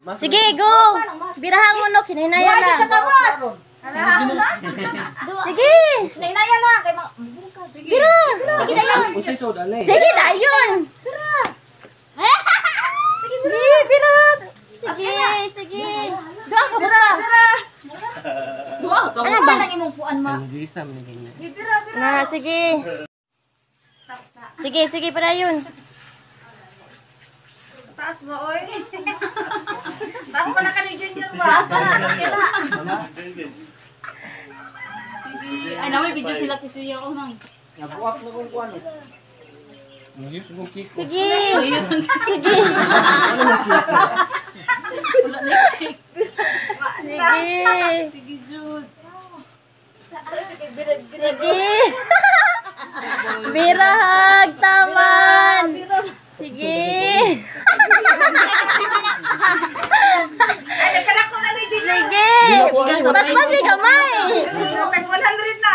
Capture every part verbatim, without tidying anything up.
Sige, go. Birahang mo no, kinahinayan lang. Sige. Kinahinayan lang kay mga Bira. Sige dayon. Usay soda na eh. Sige, dayon. Bira. Sige, bira. Sige, sige. Doa ka bira. Bira. Doa ka. Ano ba? Lang imong puan ma. Hindi sa mga ganyan. Bira bira. Na, sige. Sige, sige para yun. Taas mo oy. Taas pa na ka ni Junior ba? Taas pa na kila. Ay, naway video sila kasi ako nang. Nabuak na kung kuan. Ngayos mo kiko. Sige. Ayos ang Sige. wala na yung cake. Sige. Sige, Jude. Sige. Birahag taman. Sige. Ay, nagkanak ko na ni Junior. Sige. Mas mas kamay. Tag one hundred na.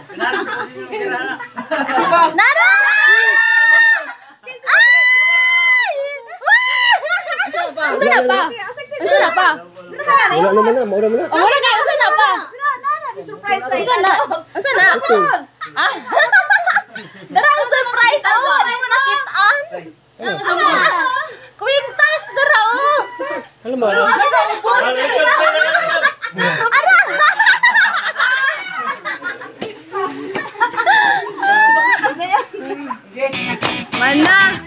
Nara! Ay! Unsa na pa? Unsa na pa? Wala naman na, maura mo na. Oh, wala na, unsa na pa? Bira na na surprise sa Unsa na? Unsa na? Ah. Dara ang surprise oh, ano mo nakitaan? Quintas dara oh. Alam mo, alam. Mana?